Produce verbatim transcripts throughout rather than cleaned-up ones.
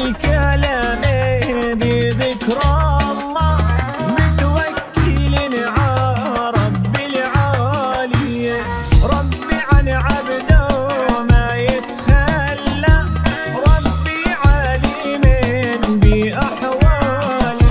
الكلام بذكر الله متوكلين على رب العالي، ربي عن عبده ما يتخلى، ربي عليم بأحوالي.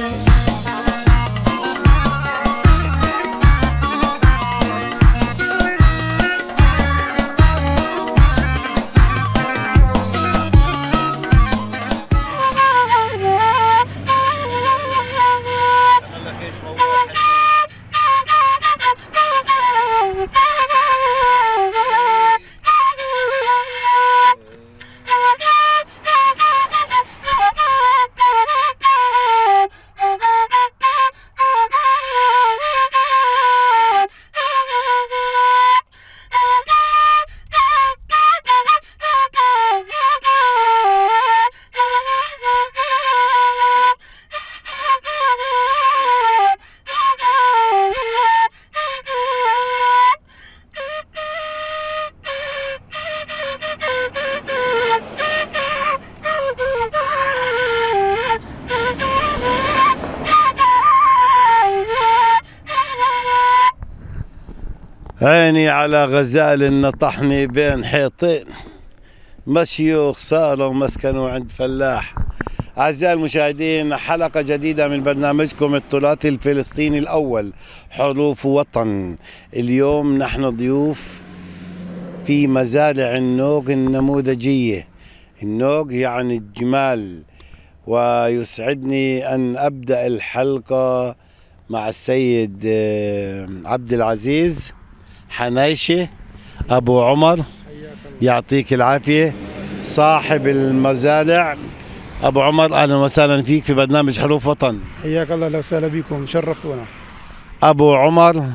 عيني على غزال نطحني بين حيطين، مشيوخ صاروا مسكنوا عند فلاح. أعزائي المشاهدين، حلقة جديدة من برنامجكم التراثي الفلسطيني الأول حروف وطن. اليوم نحن ضيوف في مزارع النوق النموذجية. النوق يعني الجمال، ويسعدني أن أبدأ الحلقة مع السيد عبد العزيز حنايشة أبو عمر، يعطيك العافية، صاحب المزارع. أبو عمر أهلا وسهلا فيك في برنامج حروف وطن. حياك الله، لو وسهلا بكم، شرفتونا. أبو عمر،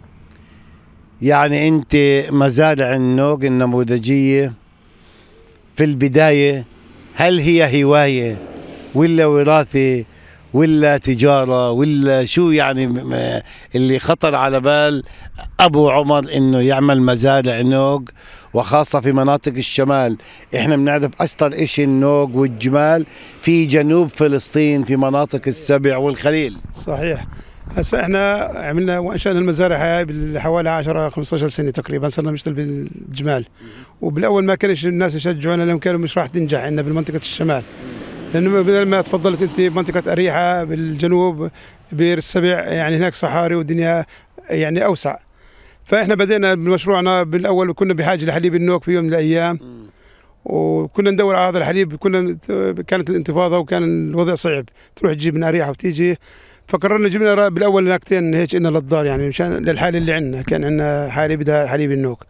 يعني أنت مزارع النوق النموذجية في البداية هل هي هواية ولا وراثة ولا تجارة ولا شو؟ يعني اللي خطر على بال أبو عمر إنه يعمل مزارع نوق، وخاصة في مناطق الشمال. إحنا بنعرف أشطر إشي النوق والجمال في جنوب فلسطين في مناطق السبع والخليل. صحيح. هسا إحنا عملنا وأنشأنا المزارع هاي حوالي عشرة خمسة عشر سنة تقريبا، صرنا نشتغل بالجمال. وبالأول ما كانش الناس يشجعونا لأنهم كانوا مش راح تنجح عندنا بالمنطقة الشمال، لأنه بدل ما تفضلت أنت منطقة أريحة بالجنوب بير السبع، يعني هناك صحاري والدنيا يعني أوسع. فإحنا بدينا بمشروعنا بالأول، وكنا بحاجة لحليب النوق في يوم من الأيام، وكنا ندور على هذا الحليب. كنا كانت الانتفاضة وكان الوضع صعب، تروح تجيب من أريحة وتيجي. فقررنا جبنا بالأول ناقتين هيك إنه للدار، يعني مشان للحالة اللي عندنا، كان عندنا حالة بدها حليب النوق.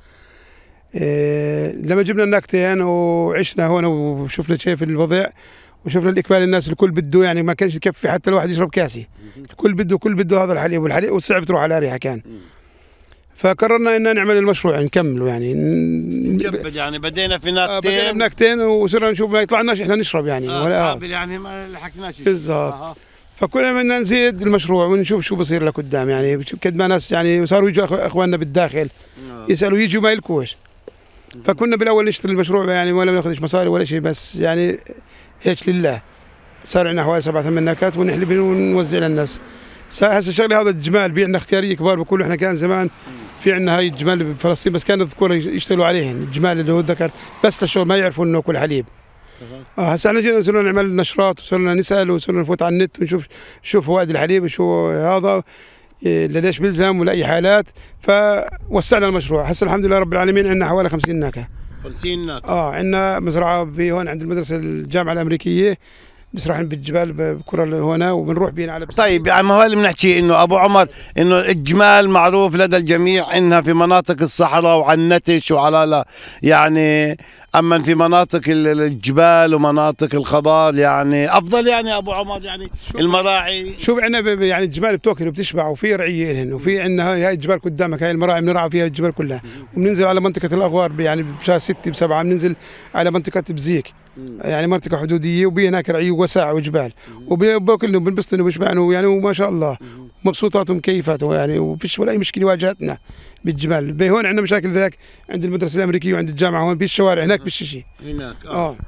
إيه لما جبنا الناقتين وعشنا هون وشفنا كيف الوضع، وشفنا الإقبال، الناس الكل بده، يعني ما كانش يكفي حتى الواحد يشرب كاسي، الكل بده كل بده هذا الحليب، والحليب وصعب تروح على أريحة كان. فقررنا ان نعمل المشروع نكمله، يعني نجبد. يعني بدينا في ناقتين، بدينا بناقتين وصرنا نشوف ما يطلعناش احنا نشرب يعني آه ولا آه. يعني ما لحقناش بالضبط. آه. فكنا بدنا نزيد المشروع ونشوف شو بصير لقدام، يعني قد ما ناس يعني صاروا يجوا اخواننا بالداخل آه. يسالوا يجوا ما يلقوش. فكنا بالاول نشتغل المشروع يعني ولا بناخذش مصاري ولا شيء، بس يعني هيك لله. صار عندنا حوالي سبع ثمان ناقات ونحلب ونوزع للناس. هسه الشغله هذا الجمال بيعنا اختياريه كبار بكل. احنا كان زمان في عندنا هاي الجمال بفلسطين، بس كانوا الذكور يشتغلوا عليهن، الجمال اللي هو الذكر بس للشغل، ما يعرفوا انه كل حليب. اه هسه احنا جينا صرنا نعمل نشرات، وصرنا نسال، وصرنا نفوت على النت ونشوف شو فوائد الحليب وشو هذا ليش بيلزم ولا اي حالات. فوسعنا المشروع. هسه الحمد لله رب العالمين عندنا حوالي خمسين ناقه. خمسين ناقه. اه عندنا مزرعه في هون عند المدرسه الجامعه الامريكيه، بنسرح بالجبال بكره هنا وبنروح بينا على. طيب يعني ما هو اللي بنحكي انه ابو عمر انه الجمال معروف لدى الجميع انها في مناطق الصحراء وعلى النتش وعلى لا يعني، اما في مناطق الجبال ومناطق الخضار يعني افضل. يعني ابو عمر يعني المراعي شوف عندنا يعني الجبال بتاكل وبتشبع، وفي رعيه لهن، وفي عندنا هاي الجبال قدامك، هاي المراعي بنرعى فيها الجبال كلها. وبننزل على منطقه الاغوار يعني بشهر ستة بسبعة بننزل على منطقه بزيك، يعني منطقه حدوديه، وبي هناك رعيه وسع وجبال، وباكلهم وبنبسطن وبشبعن يعني، وما شاء الله مبسوطات ومكيفات يعني، وفيش ولا اي مشكله واجهتنا بالجبال. هون عندنا مشاكل ذاك عند المدرسه الامريكيه وعند الجامعه هون بالشوارع، هناك بالشيء هناك اه,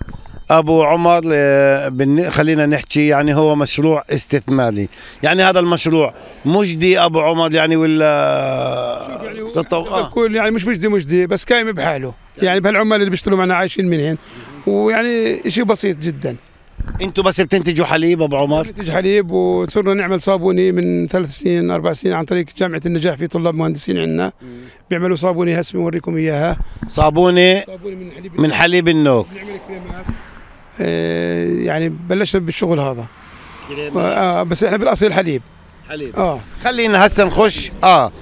ابو عمر آه، بالن- خلينا نحكي يعني هو مشروع استثماري، يعني هذا المشروع مجدي ابو عمر يعني ولا يعني تطو... آه. الكل يعني مش مجدي مجدي بس قايم بحاله، يعني بهالعمال اللي بيشتغلوا معنا عايشين منهن، ويعني شيء بسيط جدا. انتوا بس بتنتجوا حليب ابو عمر؟ ننتج حليب وصرنا نعمل صابوني من ثلاث سنين اربع سنين عن طريق جامعه النجاح، في طلاب مهندسين عندنا بيعملوا صابوني هسه بنوريكم اياها. صابونه صابوني من حليب من حليب النوك. بنعمل كريمات. آه يعني بلشنا بالشغل هذا. آه بس احنا بالاصل حليب. حليب اه خلينا هسه نخش اه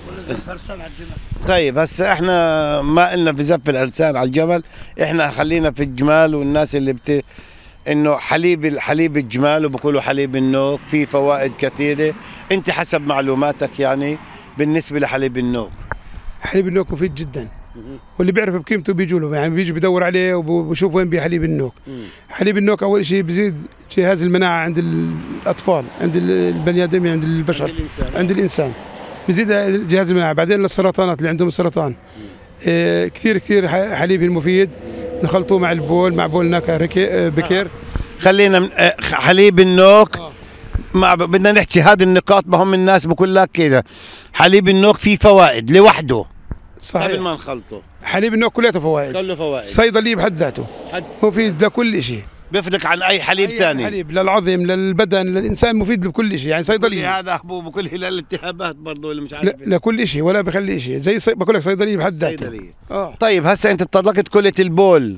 طيب هسه احنا ما قلنا في زف العرسان على الجمل، احنا خلينا في الجمال والناس اللي بت انه حليب حليب الجمال وبقولوا حليب النوك فيه فوائد كثيره، انت حسب معلوماتك يعني بالنسبه لحليب النوك. حليب النوك مفيد جدا، واللي بيعرف بقيمته بيجوا له، يعني بيجي بدور عليه وبشوف وين بيه حليب النوك. حليب النوك اول شيء بيزيد جهاز المناعه عند الاطفال، عند البني ادم، عند البشر، عند الانسان, عند الإنسان. بيزيد جهاز المناعه. بعدين للسرطانات اللي عندهم السرطان آه كثير كثير حليب المفيد، نخلطوه مع البول، مع بول ناكا بكير. خلينا من آه حليب النوك آه. ما بدنا نحكي هذه النقاط، ما هم الناس بقول لك كذا حليب النوك فيه فوائد لوحده صحيح قبل ما نخلطه. حليب النوك كلياته فوائد، كله فوائد صيدلي بحد ذاته، مفيد لكل شيء، بيفرق عن اي حليب ثاني. حليب للعظم للبدن للانسان، مفيد لكل شيء، يعني صيدلي. هذا حبوب وكل للالتهابات برضه اللي مش عارف لكل شيء، ولا بخلي شيء، زي صي... بقول لك صيدلي بحد ذاته. صيدليه اه. طيب هسه انت تطرقت قلت البول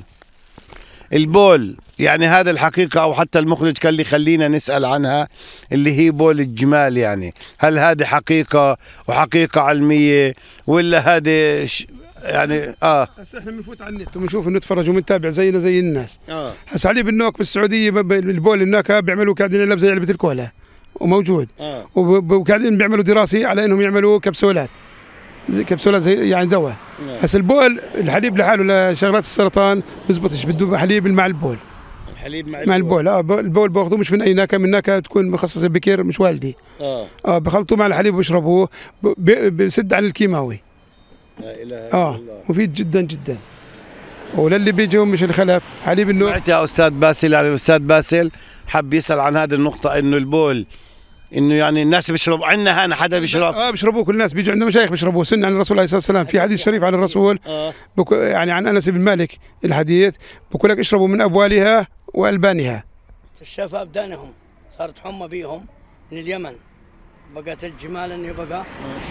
البول يعني هذا الحقيقة، أو حتى المخرج كان لي خلينا نسأل عنها، اللي هي بول الجمال، يعني هل هذه حقيقة وحقيقة علمية ولا هذه ش... يعني اه هسه احنا بنفوت على النت وبنشوف ونتفرج ونتابع زينا زي الناس. اه هسه حليب النوك بالسعودية البول الناكا بيعملوا قاعدين يلعب زي علبة الكولا وموجود. اه وقاعدين بيعملوا دراسة على انهم يعملوا كبسولات، زي كبسولات زي يعني دواء. هسه البول الحليب لحاله لشغلات السرطان بزبطش، بده حليب مع البول. الحليب مع, مع البول. اه البول باخذوه مش من اي ناكهه، من ناكهه تكون مخصصه بكير مش والدي. اه اه بخلطوه مع الحليب وبشربوه، بسد عن الكيماوي. لا اله الا اه الله. مفيد جدا جدا. وللي بيجوا مش الخلف حليب النوك. سمعت يا استاذ باسل، يعني الاستاذ باسل حب يسال عن هذه النقطه، انه البول انه يعني الناس بيشربوا عندنا هنا حدا بيشرب؟ اه بيشربوه، كل الناس بيجوا عندنا مشايخ بيشربوه، سن عن الرسول عليه الصلاه والسلام، في حديث شريف عن الرسول آه. بكو يعني عن انس بن مالك الحديث بقول لك اشربوا من ابوالها والبانها. الشفاء ابدانهم، صارت حمى بيهم من اليمن، بقت الجمال انه بقى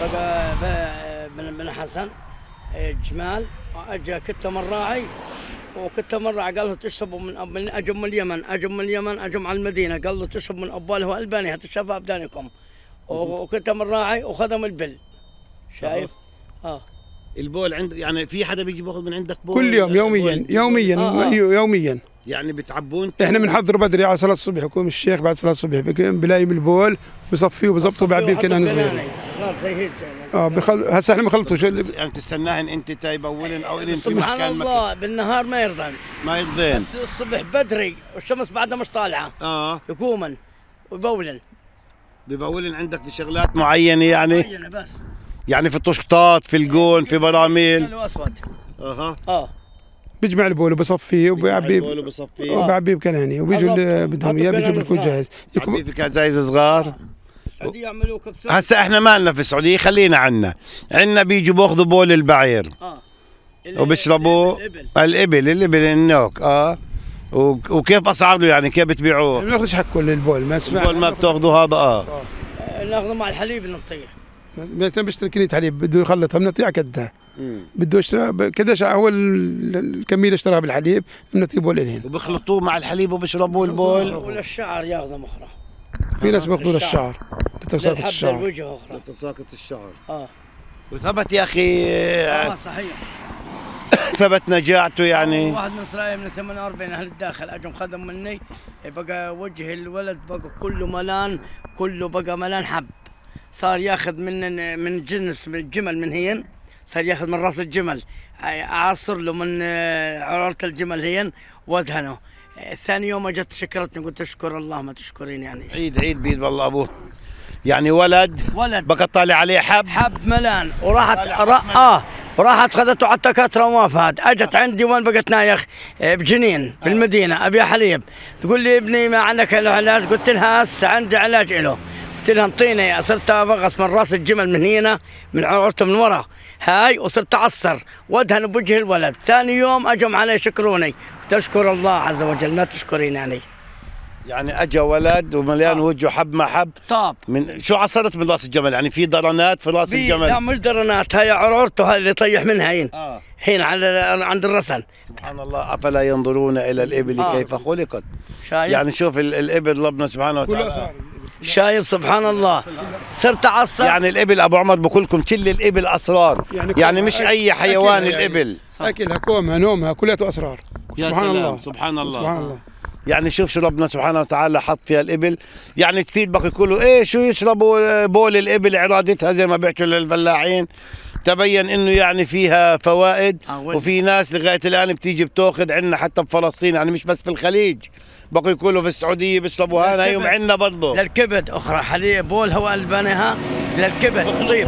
بقى بن بن حسن الجمال، اجى كتم الراعي وكتم الراعي قال له تشربوا من من اجم من اليمن، اجم من اليمن اجم على المدينه، قال له تشرب من ابوالها والبانها الشفاء ابدانكم، وكتم الراعي وخدم البل. شايف؟ اه البول عند يعني في حدا بيجي باخذ من عندك بول كل يوم يوميا يوميا آه آه. يوميا يعني بتعبون؟ احنا بنحضر بدري على صلاه الصبح، يكون الشيخ بعد صلاه الصبح بلايم البول بصفيه وبظبطه بعبيه كانه صغير. صار زي هيك اه بخل... هسه احنا بنخلطه شو اللي... يعني تستناهن انت تيبولن او الين في سبحان مكان الله مكان. بالنهار ما يرضن ما يرضين، بس الصبح بدري والشمس بعدها مش طالعه اه يقومن ويبولن. ببولن عندك في شغلات معينه يعني؟ معينه بس، يعني في الطشطات، في الجون، في براميل. حلو اسود. اها اه بيجمع البول وبصفيه وبيعبيه البول وبصفيه وبعبيه بكناني، وبيجوا اللي بدهم اياه بيجوا بالكل جاهز. يكون في كازايز صغار. السعوديه يعملوا كبسه. هسه احنا ما لنا في السعوديه، خلينا عنا عنا بيجوا باخذوا بول البعير اه وبيشربوا الابل الابل الابل النوك اه. وكيف اسعاره يعني كيف بتبيعوه؟ ما بناخذش حقه البول، ما اسمع البول ما بتاخذوا هذا اه. ناخذه مع الحليب نعطيه. مثلا بيشتري كمية حليب بده يخلطها بنعطيه على قدها. بده يشتري قديش هو الكمية اللي اشتراها بالحليب بنعطيه بول الهن. وبيخلطوه مع الحليب وبيشربوا البول. وللشعر ياخذه مخرى. في ناس بياخذوا للشعر لتساقط الشعر. للوجه اخرى. لتساقط الشعر. اه وثبت يا اخي اه صحيح. ثبت نجاعته يعني. واحد من اسرائيل من ثمانية وأربعين اهل الداخل اجوا خدم مني، بقى وجه الولد بقى كله ملان، كله بقى ملان حب، صار ياخذ من من جنس من الجمل من هين، صار ياخذ من راس الجمل اعصر له من عرارة الجمل هين وادهنه. ثاني يوم اجت شكرتني قلت اشكر الله ما تشكرين يعني. عيد عيد بيد والله ابوه. يعني ولد ولد بقى طالع عليه حب حب ملان وراحت اه وراحت خذته على التكاتره وما فاد. اجت عندي وين بقت نايخ بجنين بالمدينه ابي حليب، تقول لي ابني ما عندك علاج؟ قلت لها هسه عندي علاج له. قلت لها انطيني. صرت ابغص من راس الجمل من هنا من عورته من ورا هاي، وصرت اعصر وادهن بوجه الولد. ثاني يوم اجوا علي يشكروني، قلت اشكر الله عز وجل ما تشكرين يعني. يعني اجى ولد ومليان آه. وجهه حب ما حب. طاب من شو عصرت من راس الجمل؟ يعني في درنات في راس الجمل؟ لا مش درنات، هاي عرعرته هاي اللي يطيح منها هين. آه. هين على عند الرسن. سبحان الله، افلا ينظرون الى الابل آه. كيف خلقت. شايف يعني شوف ال- الابل ربنا سبحانه وتعالى. شايف سبحان الله. صرت اعصب. يعني الابل ابو عمر بقول لكم كل الابل اسرار، يعني, يعني مش اي حيوان أكلها يعني. الابل. اكلها كومها نومها كلياته اسرار. يا سبحان سلام. الله سبحان الله. سبحان الله. يعني شوف شو ربنا سبحانه وتعالى حط فيها الابل. يعني كثير بقوا يقولوا ايه شو يشربوا بول الابل عرادتها زي ما بيحكوا للفلاحين. تبين انه يعني فيها فوائد، وفي ناس لغايه الان بتيجي بتاخذ عندنا حتى بفلسطين، يعني مش بس في الخليج، بقوا يقولوا في السعوديه بيشربوها هاي وعندنا برضه. للكبد اخرى حليب بول هو البانها للكبد طيب.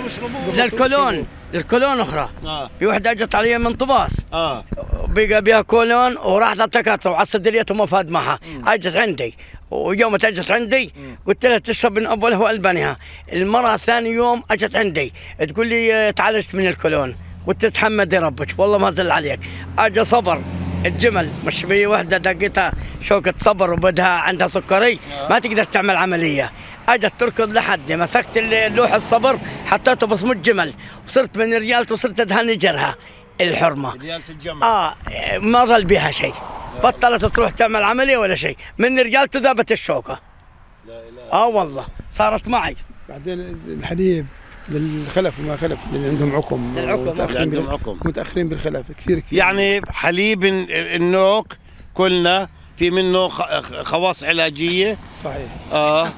للكولون للكولون اخرى. اه في وحده اجت علي من طباس اه بقى بها كولون وراحت للتكاتره وعلى الصدريات وما فاد معها. اجت عندي ويوم اجت عندي قلت لها تشرب من اولها والبانها. المراه ثاني يوم اجت عندي تقول لي تعالجت من الكولون. قلت تحمدي ربك والله ما زل عليك. اجى صبر الجمل مش بي وحده دقيتها شوكه صبر وبدها عندها سكري ما تقدر تعمل عمليه. اجت تركض لحدي مسكت لوح الصبر حطيته بصمت جمل وصرت من ريالته وصرت ادهن جرها الحرمه. ريالة الجمل. اه ما ظل بها شيء، بطلت تروح تعمل عمليه ولا شيء، من رجالته ذابت الشوكه. لا اله اه والله صارت معي. بعدين الحليب للخلف وما خلف اللي عندهم عقم اللي عندهم عقم متاخرين بالخلف كثير كثير. يعني حليب النوك كلنا في منه خواص علاجيه. صحيح. اه,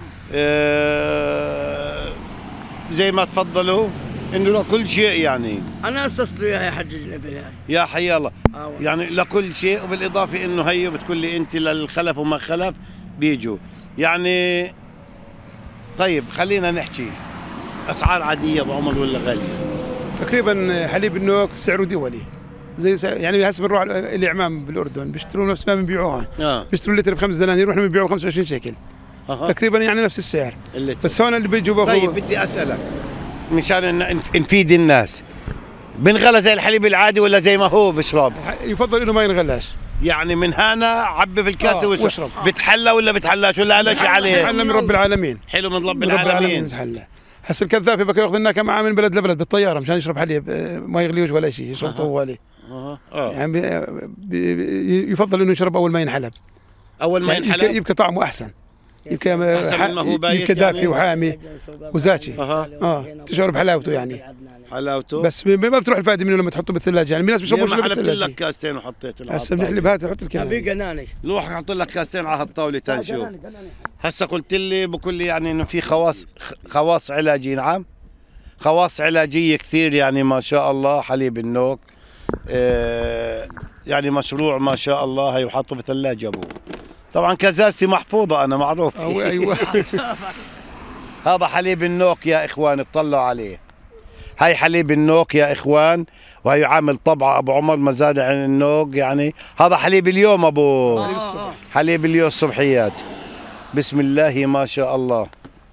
آه زي ما تفضلوا انه لكل شيء. يعني انا اسست له اياها يا حج الابل هاي يا حي الله. آه يعني لكل شيء، وبالاضافه انه هي بتقول لي انت للخلف وما خلف بيجوا. يعني طيب خلينا نحكي اسعار عاديه ابو عمر ولا غاليه؟ تقريبا حليب النوك سعره دولي زي يعني هسه بنروح الاعمام بالاردن بيشتروا نفس ما بنبيعوها. آه. بيشتروا اللتر بخمس دنانير واحنا بنبيعوه خمسة وعشرين شيكل. أه. تقريبا يعني نفس السعر اللتر. بس هون اللي بيجوا طيب بدي اسالك مشان نفيد الناس، بنغلى زي الحليب العادي ولا زي ما هو بشرب؟ يفضل انه ما ينغلاش. يعني من هنا عبي في الكاسه آه واشرب. واشرب. بتحلى ولا بتحلاش ولا على شيء عليه؟ بتحلى من رب العالمين. حلو من رب من رب العالمين. بتحلى. هسه الكذاب بقى ياخذ لنا معاه من بلد لبلد بالطياره مشان يشرب حليب ما يغليوش ولا شيء يشرب طوالي. اه اه يعني بي بي يفضل انه يشرب اول ما ينحلب. اول ما يعني ينحلب يبقى طعمه احسن. يبقى أحسن مما هو بايت يبقى دافي يعني. وحامي وزاكي. اها اه تشعر بحلاوته يعني. حلاوته. بس ما بتروح الفائده منه لما تحطه بالثلاجه. يعني في ناس بيشربوا ما حلبت بالثلاجه. لك كاستين وحطيت له. هسه بنحلب هات حط الكلام. ابي قناني روح احط لك كاستين على هالطاوله تنشوف. هسه قلت لي بقول لي يعني انه في خواص خواص علاجيه. نعم خواص علاجيه كثير يعني ما شاء الله. حليب النوك آه يعني مشروع ما شاء الله. هي وحطه في ثلاجه ابوه. طبعا كزازتي محفوظه انا معروف. ايوه هذا حليب النوك يا اخوان اطلعوا عليه. هاي حليب النوك يا اخوان، وهي عامل طبعه ابو عمر مزارع النوك. يعني هذا حليب اليوم ابو حليب اليوم الصبحيات. بسم الله ما شاء الله.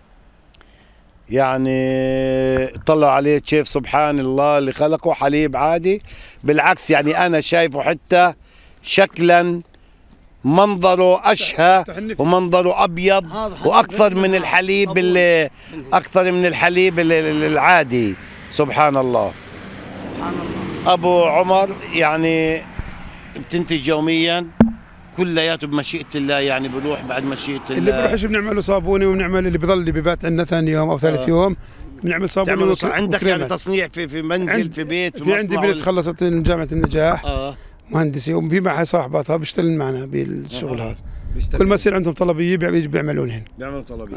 يعني طلعوا عليه كيف سبحان الله اللي خلقه. حليب عادي بالعكس، يعني انا شايفه حتى شكلا منظره اشهى ومنظره ابيض واكثر من الحليب اللي اكثر من الحليب العادي. سبحان الله. سبحان الله. ابو عمر يعني بتنتج يوميا كلياته بمشيئه الله. يعني بروح بعد مشيئه الله. اللي بروحش بنعمله صابونه وبنعمل اللي بضل اللي ببات عندنا ثاني يوم او ثالث آه. يوم بنعمل صابونه وك... عندك وكريمات. يعني تصنيع في في منزل عند... في بيت في, في عندي بنت خلصت من جامعه النجاح اه مهندسه وفي معها صاحباتها بيشتغلن معنا بالشغل آه. هذا. كل ما يصير عندهم طلبيه بيجي بيعملونهن. بيعملوا طلبيه. آه.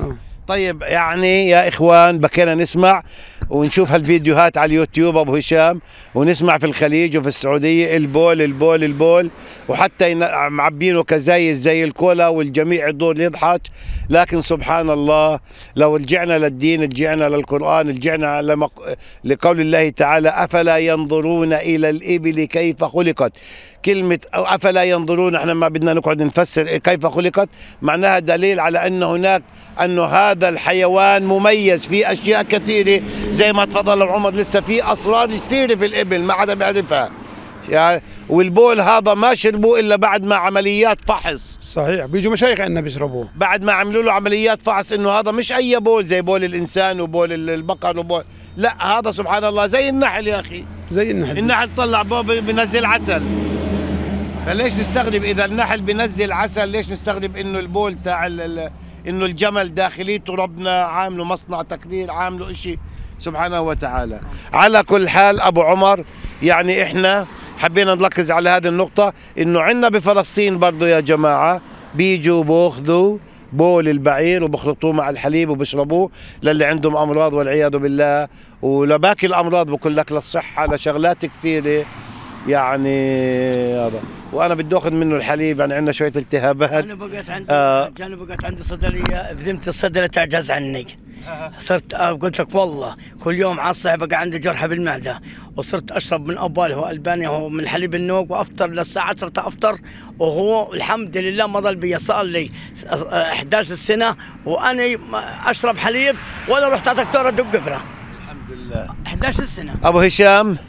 طيب يعني يا اخوان بكينا نسمع ونشوف هالفيديوهات على اليوتيوب ابو هشام، ونسمع في الخليج وفي السعوديه البول البول البول، وحتى معبينه كزايز زي الكولا والجميع الدور يضحك. لكن سبحان الله لو رجعنا للدين، رجعنا للقران، رجعنا لمق... لقول الله تعالى افلا ينظرون الى الابل كيف خلقت. كلمة أفلا ينظرون احنا ما بدنا نقعد نفسر كيف خلقت، معناها دليل على أن هناك أنه هذا الحيوان مميز في أشياء كثيرة زي ما تفضل عمر، لسه في أسرار كثيرة في الإبل ما حدا بيعرفها يعني. والبول هذا ما شربوه إلا بعد ما عمليات فحص. صحيح، بيجوا مشايخ عندنا بيشربوه بعد ما عملوا له عمليات فحص إنه هذا مش أي بول زي بول الإنسان وبول البقر وبول، لا هذا سبحان الله زي النحل يا أخي، زي النحل. النحل طلع بول بنزل عسل، فليش نستغرب اذا النحل بنزل عسل؟ ليش نستغرب انه البول تاع انه الجمل داخليته ربنا عامله مصنع تكدير، عامله اشي سبحانه وتعالى. على كل حال ابو عمر، يعني احنا حبينا نركز على هذه النقطة، انه عندنا بفلسطين برضه يا جماعة بيجوا باخذوا بول البعير وبخلطوه مع الحليب وبشربوه للي عندهم امراض والعياذ بالله، ولباقي الامراض بقول لك للصحة لشغلات كثيرة يعني هذا. وانا بدي اخذ منه الحليب، يعني عندنا شويه التهابات. انا بقيت عندي آه انا بقيت عندي صيدليه، بذمه الصيدله تعجز عني. صرت آه قلت لك والله كل يوم على الصبح بقى عندي جرحه بالمعده، وصرت اشرب من ابوال هو الباني هو من حليب النوق، وافطر للساعه عشرة افطر، وهو الحمد لله ما ضل بي. صار لي إحدى عشرة سنه وانا اشرب حليب ولا رحت على دكتور ادق ابره. الحمد لله. إحدى عشرة سنه. ابو هشام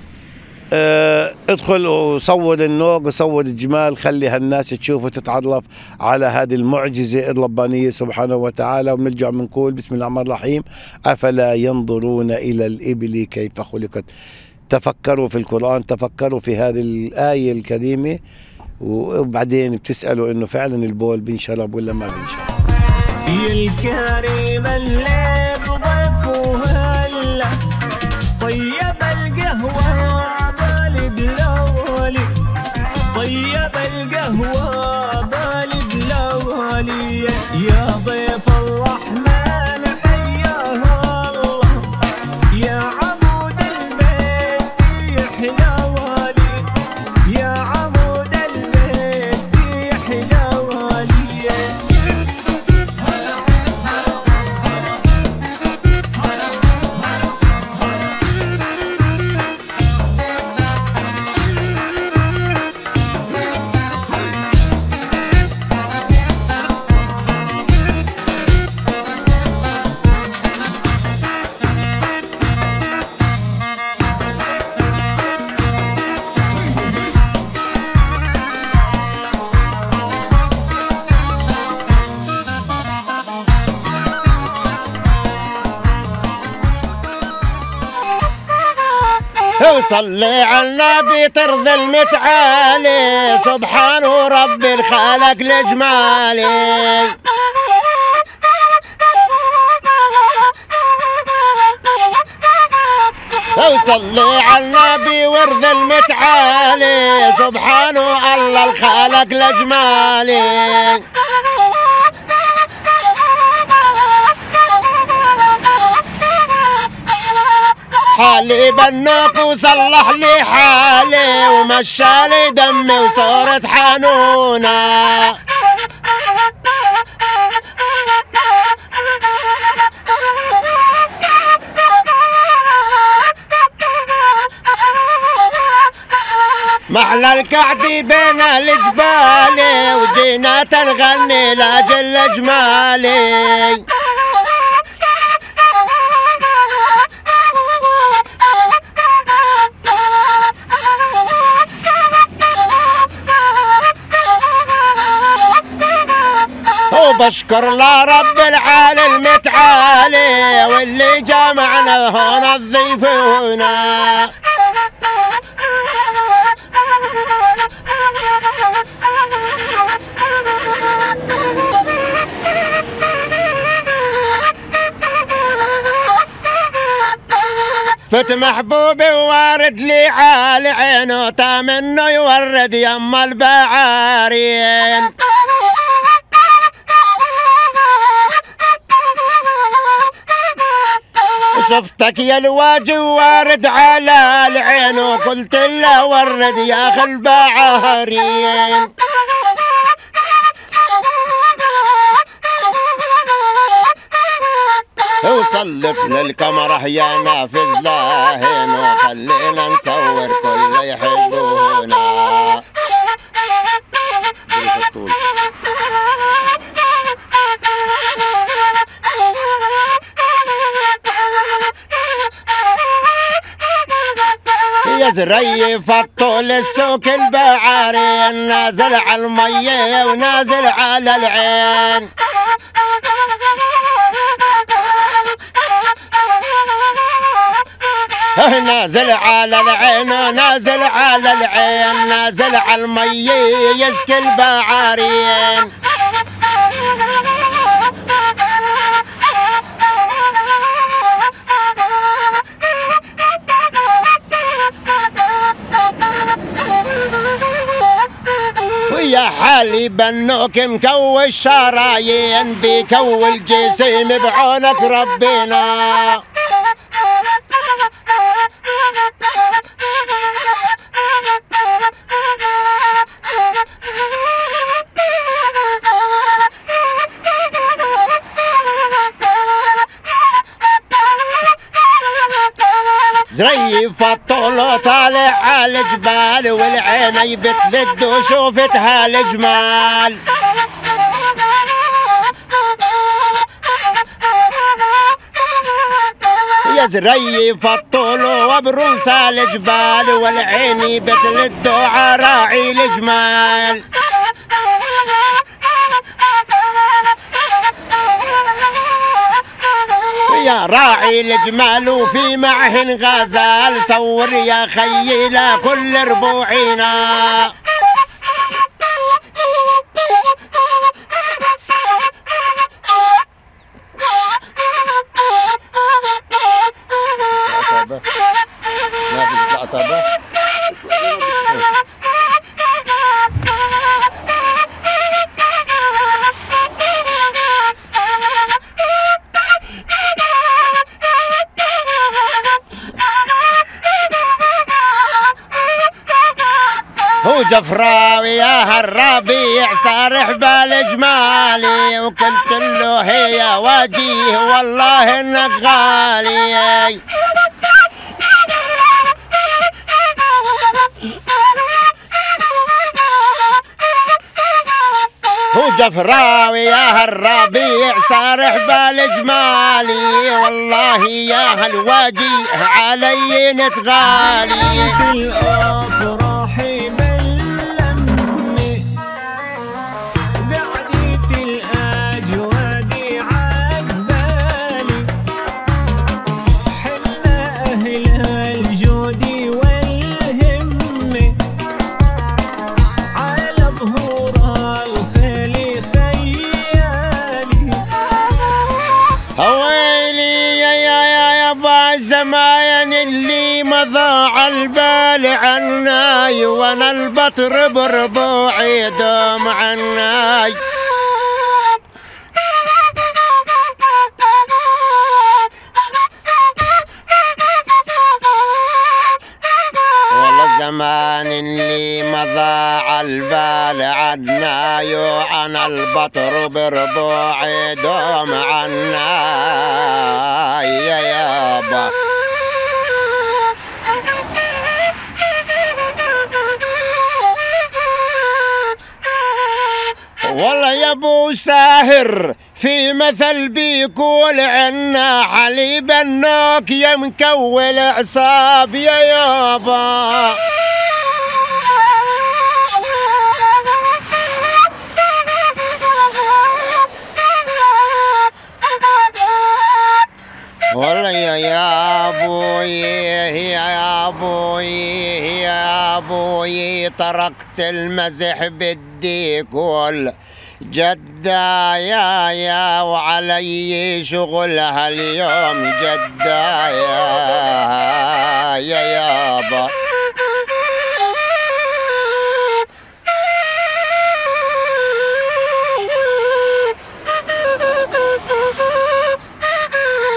اه ادخل وصور النوق وصور الجمال، خلي هالناس تشوف وتتعرف على هذه المعجزة الربانية سبحانه وتعالى. وبنرجع بنقول بسم الله الرحمن الرحيم أفلا ينظرون إلى الإبل كيف خلقت. تفكروا في القرآن، تفكروا في هذه الآية الكريمة، وبعدين بتسألوا إنه فعلا البول بينشرب ولا ما بينشرب. يا الكريم اللي بضيفه هلا طيب القهوة طيب القهوة بالي بلولي، يا ضيف الرحمن حياه الله، يا عمود البيت يحلى والي، يا عمود البيت يحلى والي. وصلي على النبي ترضي المتعالي، سبحان رب الخالق لجمالي. وصلي على النبي وارضي المتعالي، سبحان الله الخالق لجمالي. حالي بالنوق وصلح لي حالي، ومشالي دمي وصارت حنونة. محلى الكعبي بين الجبال، وجينا تنغني لاجل جمالي. وبشكر لرب العالي المتعالي، واللي جمعنا هنا الضيف هنا. فت محبوبي وارد لي عالي عينه، تامنه يورد يما البعارين. شفتك يا الواجي وارد على العين وقلت له ورد يا اخي البعارين. وصلت للكاميرا يا نافذ لاهين وخلينا نصور كل يحبونا. يا زريف الطول السوق البعارين نازل على المية ونازل على العين. نازل على العين نازل على العين نازل على المية يسكي البعارين. ويا حالي بنوك مكوي الشرايين بيكوي الجسيم بعونك ربنا. زريف الطول طالع على الجبال والعين بتلد وشوفتها الجمال. يا زريف الطول وبروس الجبال والعين بتلد وعراعي الجمال. يا راعي الجمال وفي معهن غزال صور يا خيي لا كل ربوعينا. وجفراوي يا هالربيع صارح بالجمالي وقلت له هي وجيه والله انك غالي. وجفراوي يا هالربيع صارح بالجمالي والله يا هالوجيه علي نتغالي. هويلي يا يا يا يابا الزمان اللي مضى عالبال عناي وانا البطر بربوعي دوم عناي. والله الزمان اللي مضى عالبال عناي وانا البطر بربوعي دوم عناي يا يابا. والله يا ابو ساهر في مثل بيقول عنا حليب النوك يا مكول عصاب يا يابا. والله يا يا ابوي يا ابوي يا ابوي تركت المزح بدي كل جدا يا يا وعلي شغل هاليوم جدا يا يا يابا.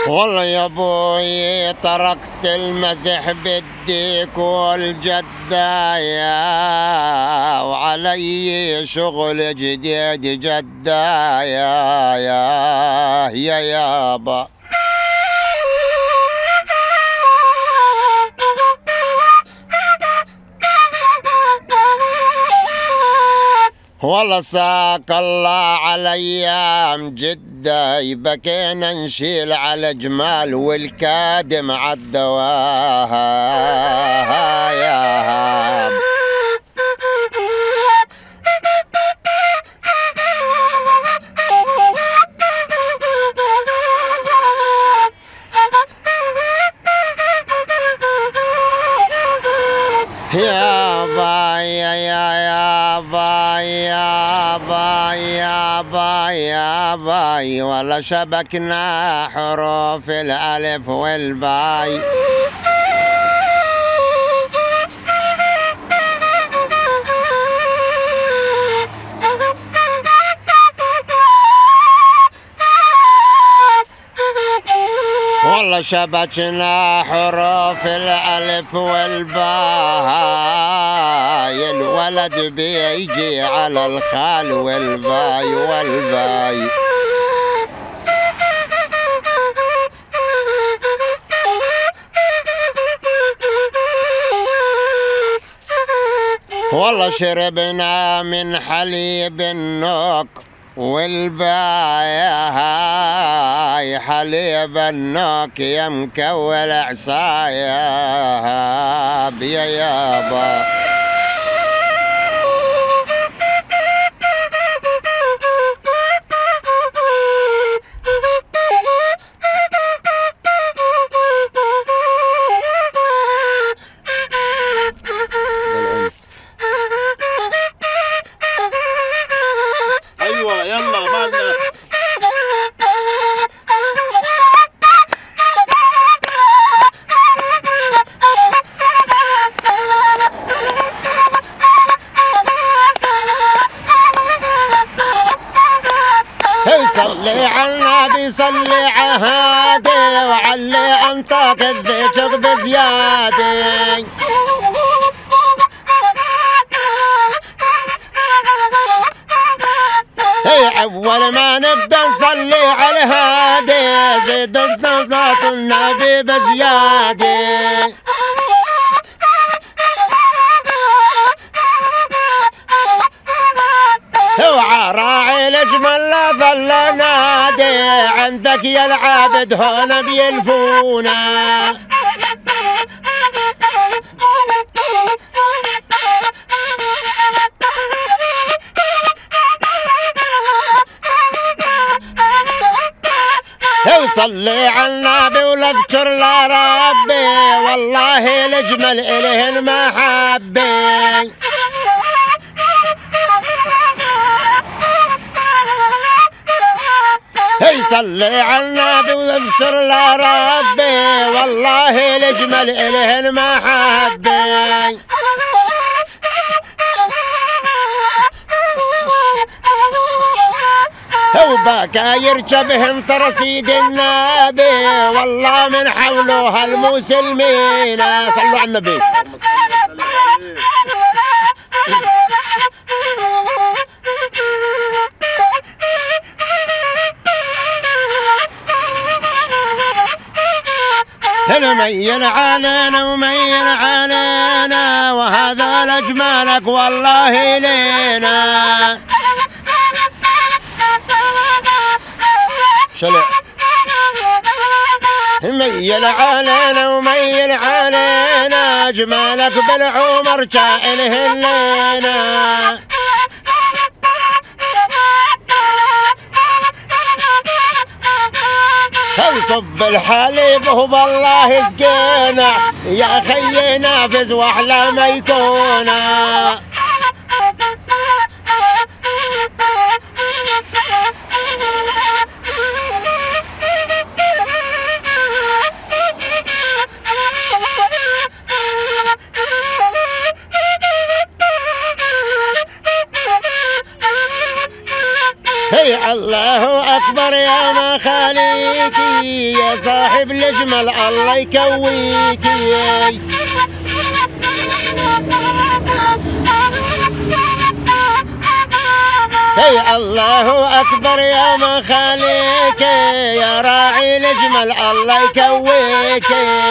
والله يا ابوي تركت المزح بالديك والجدايا وعلي شغل جديد جدايا يا يا يابا. والله ساق الله على ايام جده بكينا نشيل على جمال والكادم عالدواها يا هاب. يا باي يا يا باي يا باي يا باي يا باي والله شبكنا حروف الألف والباي. والله شبكنا حروف الألف والباي الولد بيجي على الخال والباي والباي. والله شربنا من حليب النوك والباي هاي حليب النوك يا مكول عصايا يا يابا. ايوه يلا مالنا. صلي على النبي صلي عهادي وعلي انطاك الذكر بزياده. أول ما نبدأ نصلي على الهادي زيد صلاة النبي بزيادة. وعراعي الأجمل لا ظل نادي عندك يا العابد هون بيلفونا. وصلي على النبي ولا اذكر لا ربي والله الاجمل اله المحبه. صلي على النبي ولا اذكر لا ربي والله الاجمل اله المحبه. وبكى يركبهن ترسيد النبي والله من حوله هالمسلمين. صلوا على النبي. ميل علينا وميل علينا وهذا لجمالك والله لينا. شلع ميل علينا وميل علينا جمالك بالعمر جائله لينا. وصب الحليب وبالله سقينا يا خي نافذ واحلى ما يكونا. هي الله الله أكبر يا ما خاليكي يا صاحب الجمل الله يكويكي. هي الله أكبر يا ما خاليك يا راعي الجمل الله يكويك.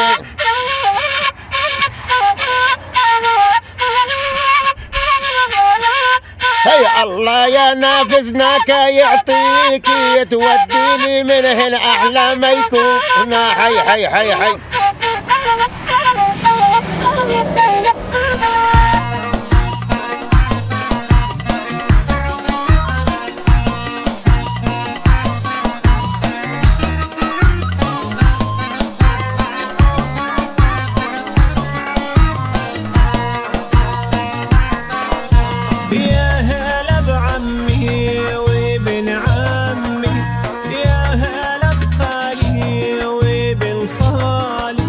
هي الله يا نافذناك يعطيك توديني من هنا أحلى ما يكون. حي حي حي حي يا هلا بخالي وبن خالي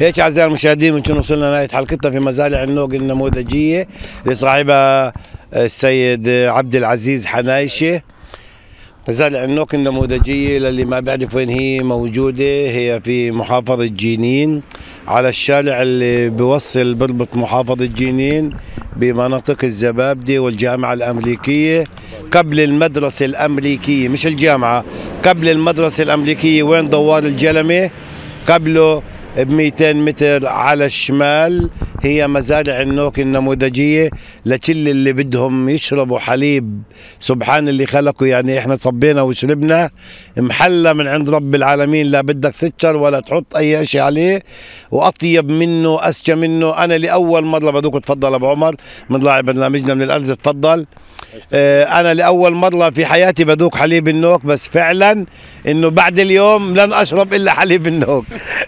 هيك اعزائي المشاهدين بنكون وصلنا لنهايه حلقتنا في مزارع النوق النموذجيه لصاحبها السيد عبد العزيز حنايشه. مزارع النوق النموذجيه للي ما بيعرف وين هي موجوده، هي في محافظه جنين على الشارع اللي بيوصل بربط محافظه جنين بمناطق الزبابده والجامعه الامريكيه، قبل المدرسه الامريكيه، مش الجامعه، قبل المدرسه الامريكيه وين دوار الجلمه، قبله ب مئتين متر على الشمال هي مزارع النوق النموذجيه لكل اللي بدهم يشربوا حليب سبحان اللي خلقه. يعني احنا صبينا وشربنا محلى من عند رب العالمين، لا بدك سكر ولا تحط اي شيء عليه، واطيب منه اسكى منه. انا لاول مره بدوك. تفضل ابو عمر من راعي برنامجنا من الارز، تفضل. أنا لأول مرة في حياتي بذوق حليب النوق، بس فعلا إنه بعد اليوم لن أشرب إلا حليب النوق.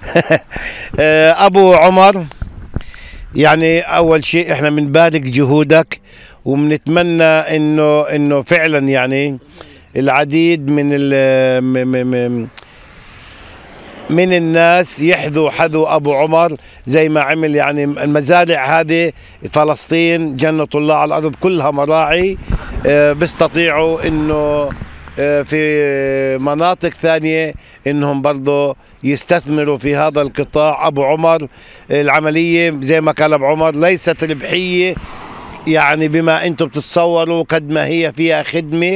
أبو عمر، يعني أول شيء إحنا بنبارك جهودك وبنتمنى إنه إنه فعلا يعني العديد من ال من الناس يحذو حذو أبو عمر زي ما عمل. يعني المزارع هذه فلسطين جنة الله على الأرض كلها مراعي، بيستطيعوا إنه في مناطق ثانية إنهم برضو يستثمروا في هذا القطاع. أبو عمر العملية زي ما قال أبو عمر ليست ربحية يعني بما أنتم بتتصوروا، قد ما هي فيها خدمة.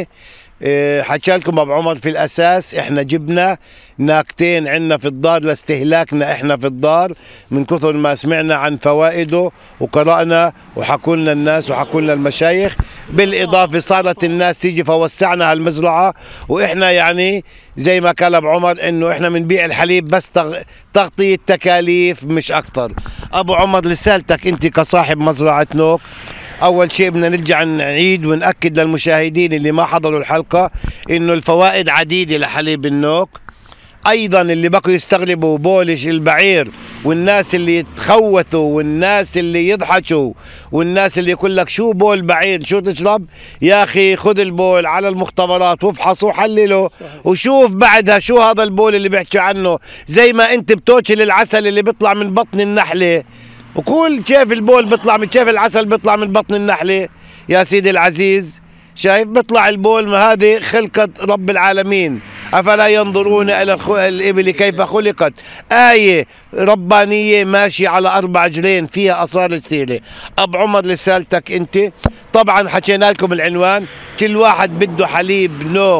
حكى لكم ابو عمر في الاساس احنا جبنا ناقتين عندنا في الدار لاستهلاكنا احنا في الدار من كثر ما سمعنا عن فوائده وقرانا وحكوا لنا الناس وحكوا لنا المشايخ، بالاضافه صارت الناس تيجي فوسعنا هالمزرعه. واحنا يعني زي ما قال ابو عمر انه احنا بنبيع الحليب بس تغطيه تكاليف مش اكثر. ابو عمر رسالتك انت كصاحب مزرعه نوق، أول شيء بدنا نرجع نعيد ونأكد للمشاهدين اللي ما حضروا الحلقة إنه الفوائد عديدة لحليب النوق. أيضا اللي بقوا يستغربوا بولش البعير والناس اللي يتخوثوا والناس اللي يضحكوا والناس اللي يقول لك شو بول بعير شو تشرب، يا أخي خذ البول على المختبرات وافحصه وحلله وشوف بعدها شو هذا البول اللي بيحكي عنه. زي ما أنت بتوكل العسل اللي بيطلع من بطن النحلة وكل كيف البول بيطلع من كيف العسل بيطلع من بطن النحلة يا سيدي العزيز، شايف بيطلع البول. ما هذه خلقة رب العالمين، أفلا ينظرون إلى الإبل كيف خلقت. آية ربانية ماشية على أربع رجلين فيها أسرار كثيرة. أبو عمر رسالتك أنت طبعا حكينا لكم العنوان، كل واحد بده حليب نوق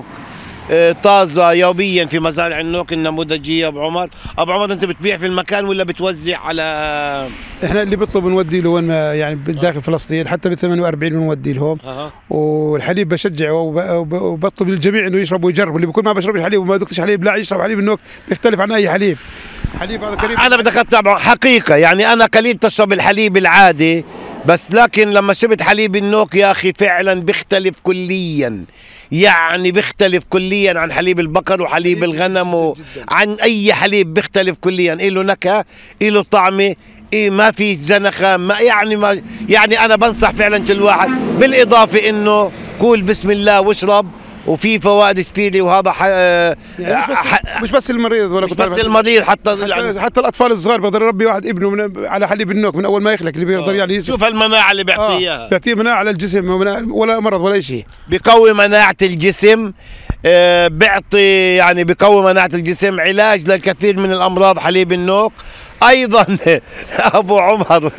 طازة يوميا في مزارع النوق النموذجية. ابو عمر ابو عمر انت بتبيع في المكان ولا بتوزع على؟ احنا اللي بيطلب نودي له وين ما يعني داخل فلسطين، حتى بال ثمانية وأربعين بنودي لهم. أه. والحليب بشجع وبطلب للجميع انه يشرب ويجرب، اللي بيكون ما بشربش حليب وما دقتش حليب لا يشرب حليب النوق، بيختلف عن اي حليب. حليب هذا كريم. انا بدك اتابعه حقيقة، يعني انا قليل تشرب الحليب العادي بس لكن لما شربت حليب النوق يا اخي فعلا بيختلف كليا، يعني بيختلف كليا عن حليب البقر وحليب الغنم وعن اي حليب، بيختلف كليا، له نكهه له طعمه، إيه ما في زنخه، ما يعني ما يعني انا بنصح فعلا كل واحد، بالاضافه انه قول بسم الله واشرب وفي فوائد كثيره. وهذا ح... يعني مش, بس مش بس المريض ولا مش بس المريض، حتى حتى, يعني حتى الاطفال الصغار بيقدر يربي واحد ابنه من على حليب النوق من اول ما يخلق، اللي بيقدر يعني يسمع. شوف المناعه اللي بيعطيه اياها، آه. بيعطيه مناعه على الجسم ولا مرض ولا شيء، بيقوي مناعه الجسم. آه بيعطي يعني بيقوي مناعه الجسم، علاج للكثير من الامراض حليب النوق. ايضا ابو عمر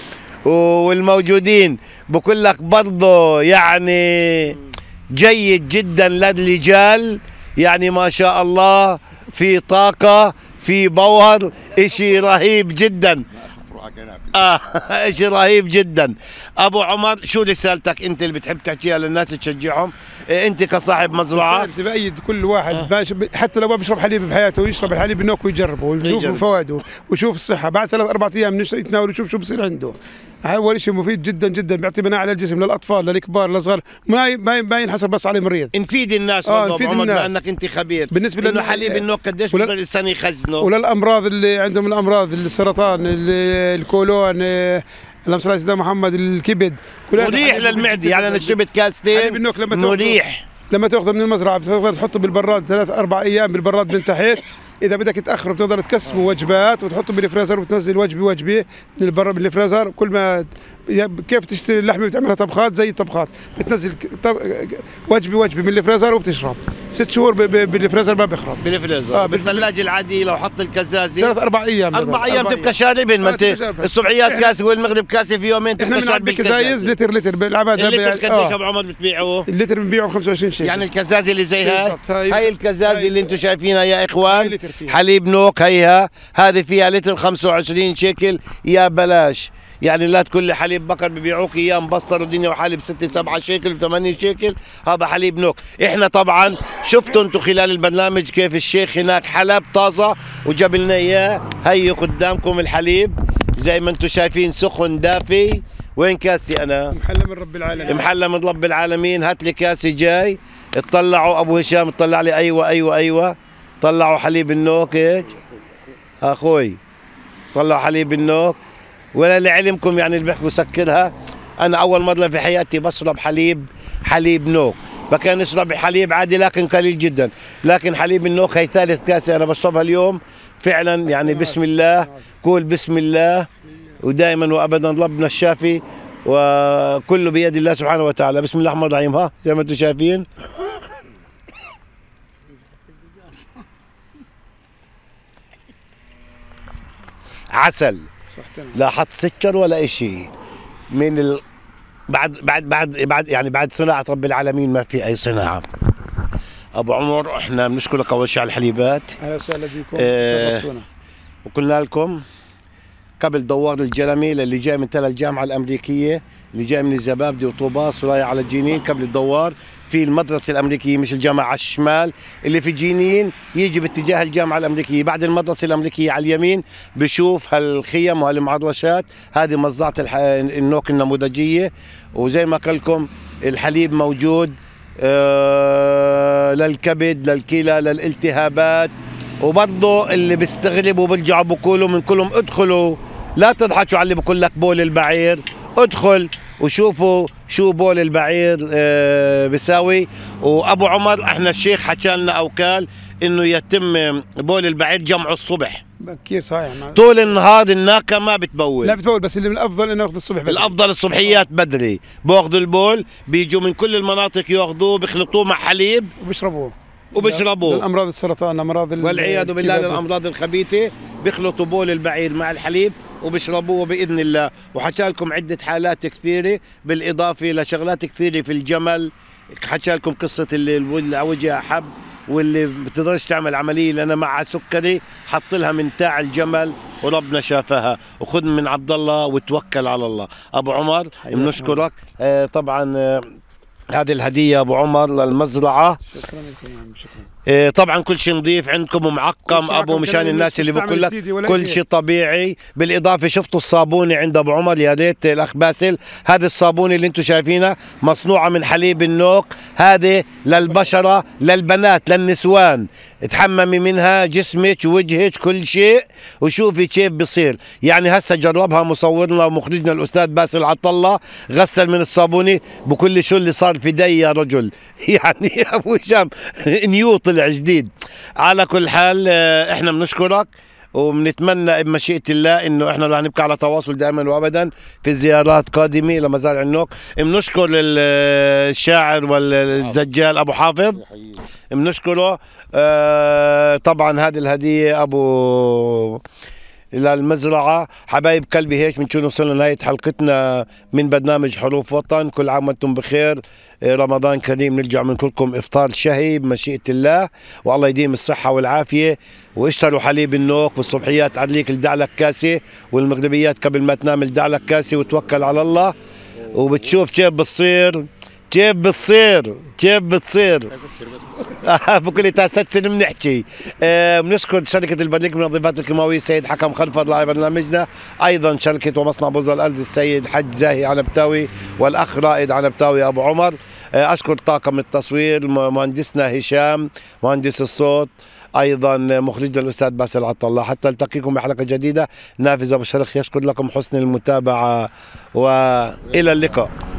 والموجودين بقول لك برضه يعني جيد جدا للرجال، يعني ما شاء الله في طاقة في باور، اشي رهيب جدا. اه اشي رهيب جدا. ابو عمر شو رسالتك انت اللي بتحب تحكيها للناس تشجعهم؟ إيه انت كصاحب مزرعه؟ رسالتي بايد كل واحد آه. حتى لو ما بيشرب حليب بحياته يشرب الحليب النوق ويجربه ويشوف فوائده ويشوف الصحه، بعد ثلاث اربع ايام يتناول ويشوف شو بصير عنده. اول شيء مفيد جدا جدا، بيعطي مناعه على الجسم للاطفال للكبار للصغار، ما ما ينحسر بس على مريض. نفيد الناس اه نفيد عمر الناس لانك انت خبير بالنسبه انه حليب النوق قديش بيقدر الانسان يخزنه، وللامراض اللي عندهم الامراض السرطان الكولون، اللهم صل على سيدنا محمد، الكبد، مريح للمعده. يعني انا شربت كاستين مريح. لما تاخذه من المزرعه بتقدر تحطه بالبراد ثلاث اربع ايام بالبراد من تحت اذا بدك تاخره بتقدر تقسمه وجبات وتحطه بالفريزر وتنزل وجبه وجبه من برا بالفريزر. كل ما كيف تشتري اللحمه بتعملها طبخات زي الطبخات، بتنزل طب وجبه وجبه من الفريزر وبتشرب ست شهور بالفريزر ما بيخرب. بالفريزر اه بالثلاجه العاديه لو حط الكزازه ثلاث اربع ايام اربع ايام تبقى شاربين. ما انت الصبحيات كاسه والمغرب كاسه في يومين تبقى شارب كزايز لتر لتر بالعباد. اللتر قديش ابو عمر بتبيعه؟ اللتر بنبيعه ب خمسة وعشرين شيكل. يعني الكزازه اللي زي هاي هاي, هاي الكزازه اللي انتم شايفينها يا اخوان حليب نوك هيها، هذه فيها لتر خمسة وعشرين شيكل يا بلاش. يعني لا تقول لي حليب بقر ببيعوك اياه مبسطر ودنيا وحليب ستة سبعة شيكل بثمانية شيكل، هذا حليب نوك. احنا طبعا شفتوا انتم خلال البرنامج كيف الشيخ هناك حلب طازه وجاب لنا اياه. هي قدامكم الحليب زي ما انتم شايفين سخن دافي. وين كاستي انا؟ محلى من رب العالمين. محلى من رب العالمين. هات لي كاسي جاي. اطلعوا ابو هشام اطلع لي. ايوه ايوه ايوه طلعوا حليب النوك هيك اخوي، طلعوا حليب النوك. ولا لعلمكم يعني اللي بيحكوا سكرها، انا اول مره في حياتي بشرب حليب حليب نوك. بكان اشرب حليب عادي لكن قليل جدا، لكن حليب النوك هي ثالث كاسه انا بشربها اليوم فعلا. يعني بسم الله، قول بسم الله، ودائما وابدا ربنا الشافي وكله بيد الله سبحانه وتعالى. بسم الله الرحمن الرحيم. ها زي ما انتم شايفين عسل، لا حط سكر ولا شيء من ال... بعد بعد بعد بعد يعني بعد صناعه رب العالمين ما في اي صناعه. ابو عمر احنا بنشكرك اول شيء على الحليبات. اهلا وسهلا بكم. اه شرفتونا. وقلنا لكم قبل دوار الجلمي اللي جاي من تل الجامعه الامريكيه، اللي جاي من الزبابدي وطوباس ورايح على الجنين، قبل الدوار في المدرسه الامريكيه مش الجامعه على الشمال، اللي في جنين يجي باتجاه الجامعه الامريكيه. بعد المدرسه الامريكيه على اليمين بشوف هالخيم وهالمعرشات، هذه مزرعه الح... النوك النموذجيه. وزي ما قال لكم الحليب موجود آه للكبد للكلى للالتهابات. وبرضه اللي بيستغربوا وبيرجعوا بقولوا من كلهم ادخلوا، لا تضحكوا على اللي بقول لك بول البعير، ادخل وشوفوا شو بول البعير آه بيساوي. وابو عمر احنا الشيخ حكى لنا او قال انه يتم بول البعير جمعه الصبح بكير. صحيح طول النهار الناقه ما بتبول. لا بتبول، بس اللي من الافضل انه ياخذ الصبح بدري. الافضل الصبحيات بدري باخذوا البول، بيجوا من كل المناطق ياخذوه بيخلطوه مع حليب وبيشربوه وبيشربوه للامراض السرطان، امراض والعياذ بالله للامراض الخبيثه. بيخلطوا بول البعير مع الحليب وبيشربوه باذن الله. وحكى لكم عده حالات كثيره بالاضافه لشغلات كثيره في الجمل. حكى لكم قصه اللي على وجهها حب واللي بتقدرش تعمل عمليه لانها معها سكري، حط لها من تاع الجمل وربنا شافها. وخذ من عبد الله وتوكل على الله. ابو عمر بنشكرك. آه طبعا آه هذه الهديه ابو عمر للمزرعه. شكرا لكم. شكرا. إيه طبعا كل شيء نظيف عندكم ومعقم ابو، مشان الناس اللي بقول لك كل شيء طبيعي. بالاضافه شفتوا الصابونه عند ابو عمر، يا ريت الاخ باسل، هذه الصابونه اللي انتم شايفينها مصنوعه من حليب النوك، هذه للبشره للبنات للنسوان، تحممي منها جسمك وجهك كل شيء وشوفي كيف بصير. يعني هسه جربها مصورنا ومخرجنا الاستاذ باسل عطله، غسل من الصابونه بكل شو اللي صار في دي يا رجل. يعني ابو هشام نيو طلع جديد. على كل حال احنا بنشكرك وبنتمنى بمشيئه الله انه احنا رح نبقى على تواصل دائما وابدا في زيارات قادمه لمزارع النوك. بنشكر الشاعر والزجال ابو حافظ، بنشكره. اه طبعا هذه الهديه ابو للمزرعة. حبايب قلبي هيك بنكون وصلنا لنهاية حلقتنا من برنامج حروف وطن. كل عام وانتم بخير، رمضان كريم، نرجع من كلكم افطار شهي بمشيئة الله، والله يديم الصحة والعافية. واشتروا حليب النوك والصبحيات عدليك لدع لك كاسة، والمغربيات قبل ما تنام لدع لك كاسة وتوكل على الله. وبتشوف كيف بتصير كيف بتصير كيف بتصير بكل تاساتشر بنحكي. آه بنشكر شركة البريك من الضيفات الكيماوية السيد حكم خلفض على برنامجنا، أيضا شركة ومصنع بوز الألز السيد حج زاهي عنبتاوي والأخ رائد عنبتاوي أبو عمر. آه أشكر طاقم التصوير مهندسنا هشام، مهندس الصوت، ايضا مخرجنا الاستاذ باسل عطله. حتى التقيكم بحلقه جديده. نافذ ابو شرخ يشكر لكم حسن المتابعه والى اللقاء.